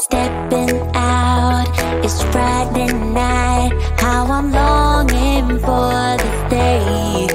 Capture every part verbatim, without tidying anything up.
Stepping out, it's Friday night. How I'm longing for this day.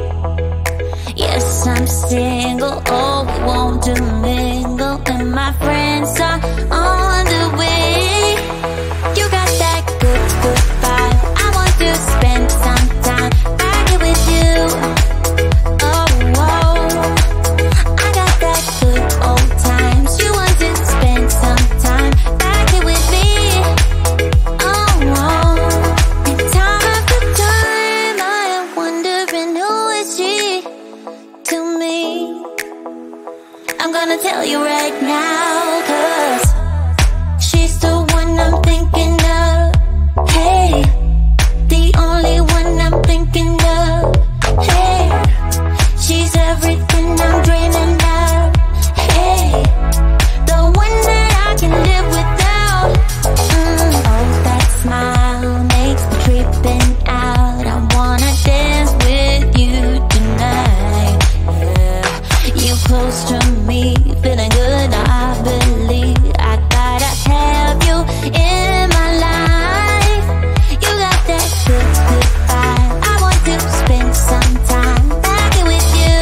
Yes, I'm single, oh, we won't do mingle, and my friends are on the way. You got that good, good vibe. I want to spend some time back here with you. Oh, whoa. I got that good old times. You want to spend some time back here with me. Oh, whoa. And time after time I am wondering who is she to me. I'm gonna tell you right now, cause she's the one I'm thinking of. Hey, the only one I'm thinking of. Hey, she's everything I'm dreaming of. Hey, the one that I can live without. mm. Oh, that smile makes me tripping out. I wanna dance with you tonight. Yeah, you close to me, feeling good. I believe I gotta have you in my life. You got that good, good vibe. I want to spend some time back here with you.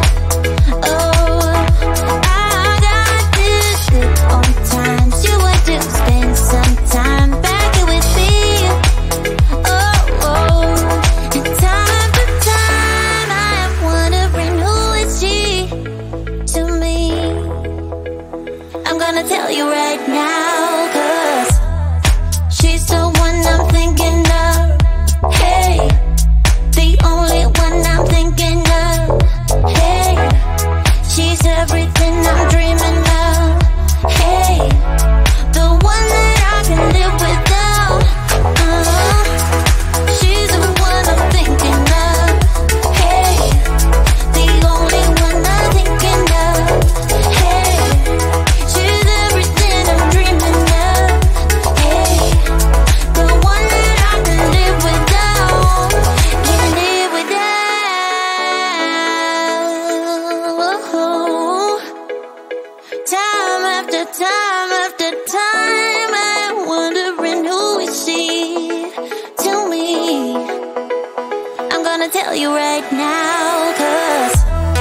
Oh, I got this good old times. You want to spend some time back here with me. Oh, oh. And time after time I am wondering who is she to me. I'm gonna tell you right now, cause she's the one I'm thinking of. Hey, the only one I'm thinking of. Hey, she's everything I'm dreaming of. Hey, the one that I can live without. uh, She's the one I'm thinking of. Hey, the only one I'm thinking of. Hey, she's everything I'm dreaming of. Hey, the one that I can live without. Can live without. Time after time after time I'm wondering who is she to me. I'm gonna tell you right now, cause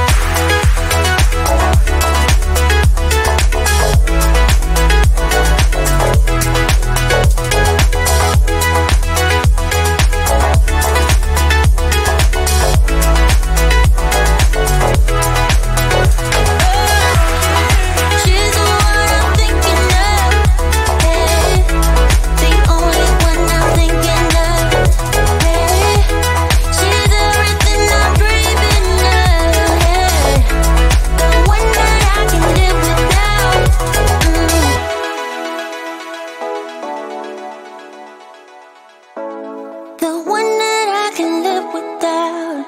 she's the one I'm thinking of. Hey, the only one I'm thinking of. Hey, she's everything I'm dreaming of. Hey, the one that I can live without. mm. The one that I can live without.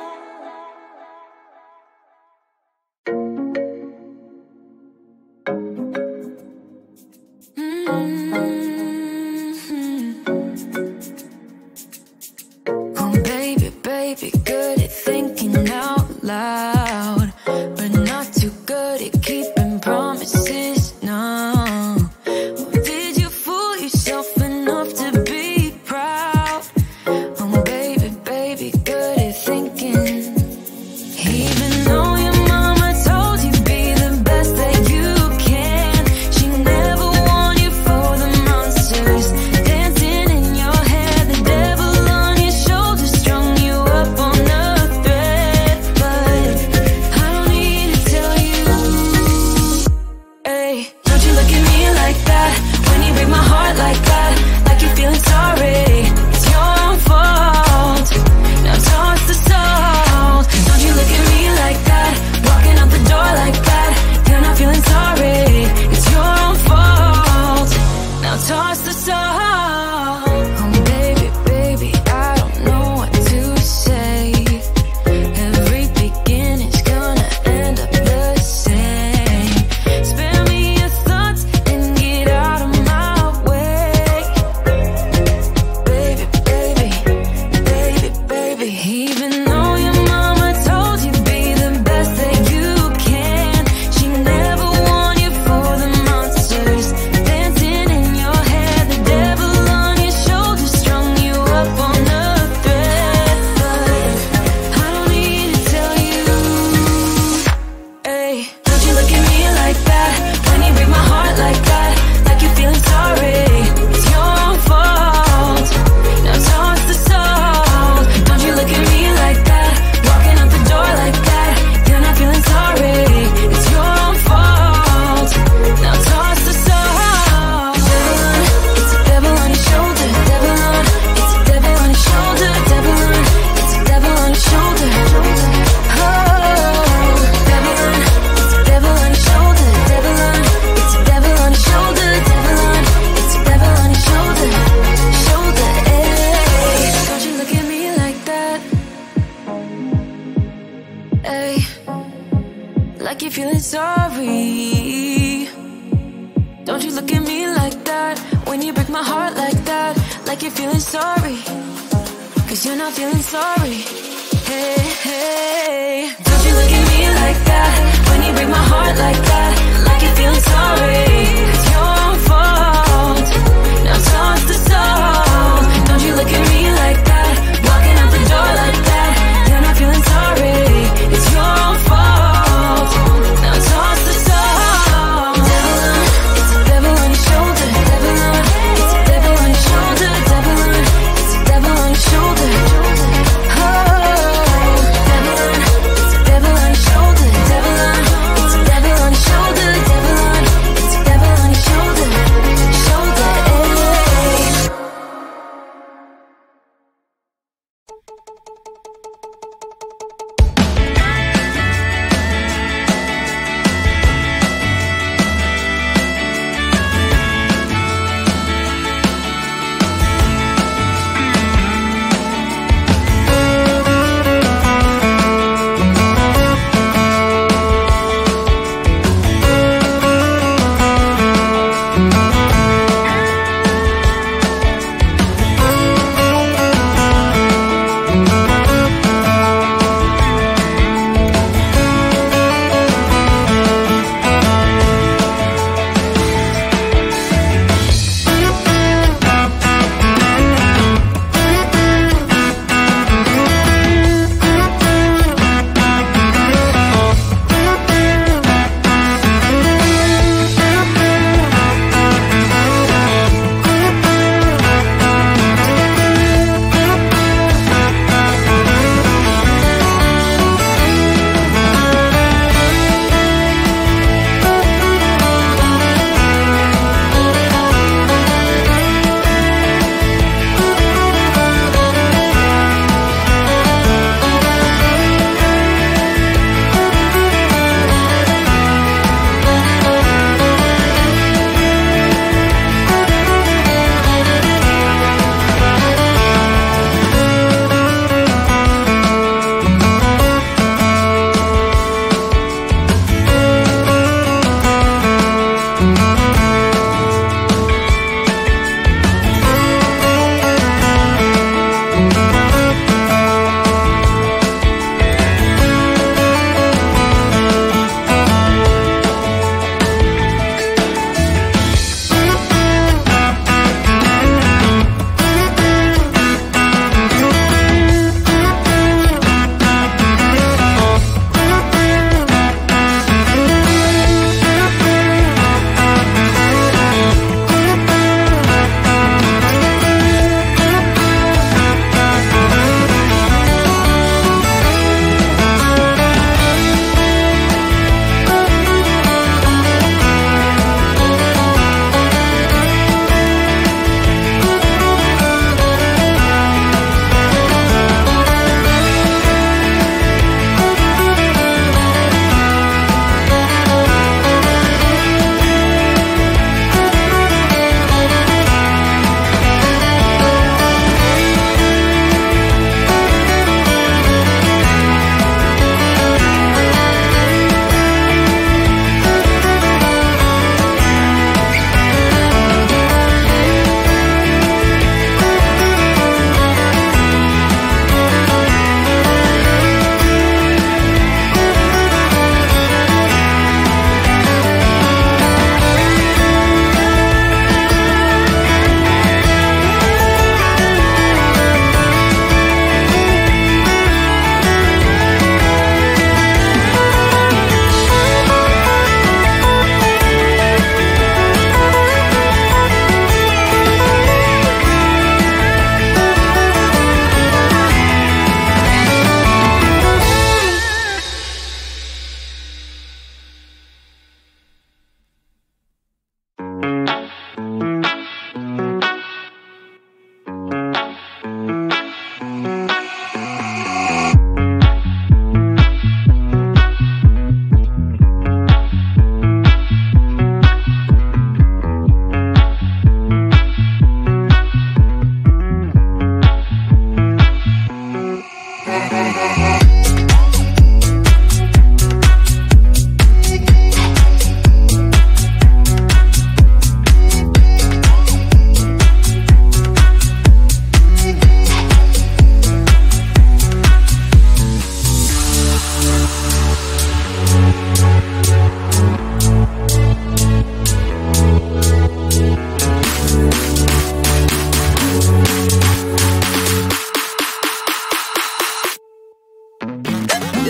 Oh, baby, baby, good at thinking out loud, but not too good at keeping promises. No. Did you fool yourself enough to be proud? Oh, baby, baby, good at thinking. Even though your mama told you be the best that you can, she never warned you for the monsters dancing in your head. The devil on your shoulder strung you up on a thread. like you're feeling sorry. Don't you look at me like that when you break my heart like that, like you're feeling sorry, cause you're not feeling sorry. Hey, hey. Don't you look at me like that when you break my heart like that, like you're feeling sorry. It's your fault, now toss the soul. Don't you look at me like that, walking out the door like that, you're not feeling sorry. It's your fault, now toss the soul. Devil on, it's a devil on your shoulder. Devil on, it's a devil on your shoulder. Devil on, it's a devil on your shoulder. Oh.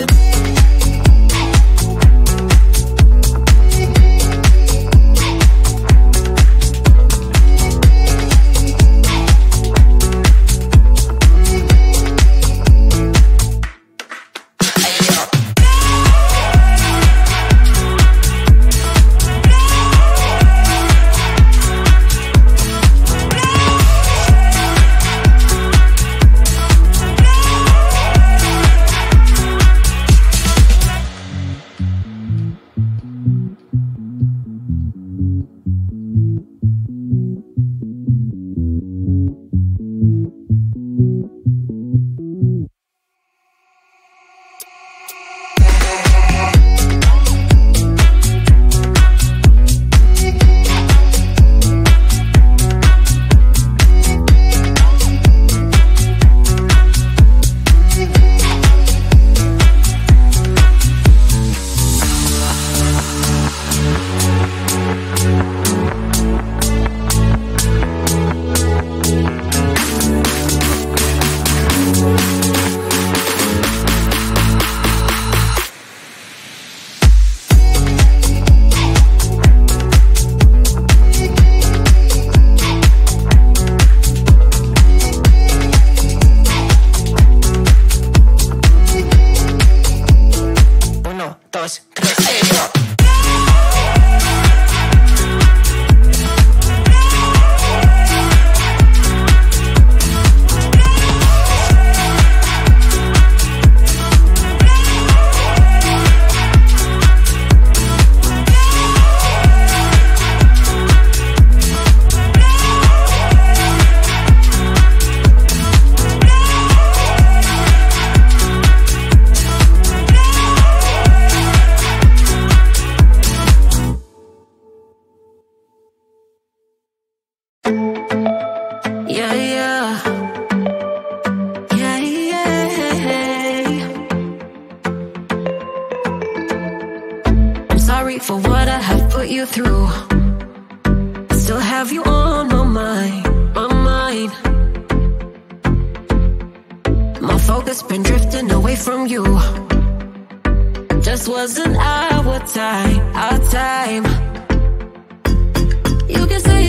sorry for what I have put you through. I still have you on my mind, my mind. My focus been drifting away from you. Just wasn't our time, our time. You can say